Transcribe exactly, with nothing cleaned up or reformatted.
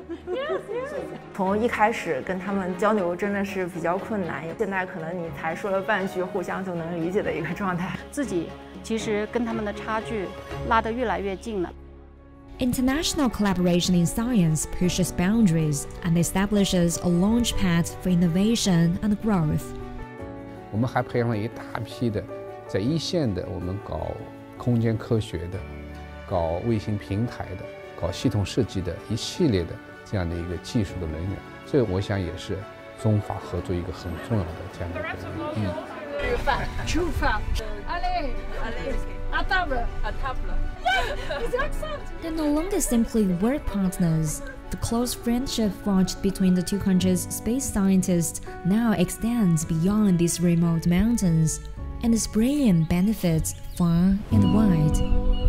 从一开始跟他们交流真的是比较困难，现在可能你才说了半句，互相就能理解的一个状态。 自己其实跟他们的差距拉得越来越近了。 International collaboration in science pushes boundaries and establishes a launchpad for innovation and growth. 我们还培养了一大批的在一线的我们搞空间科学的、搞卫星平台的、搞系统设计的一系列的这样的一个技术的人员，这我想也是中法合作一个很重要的这样的一个意义。 吃饭，吃饭，阿雷，阿雷，阿塔布，阿塔布。 They're no longer simply work partners. The close friendship forged between the two countries' space scientists now extends beyond these remote mountains, and is bringing benefits far and wide.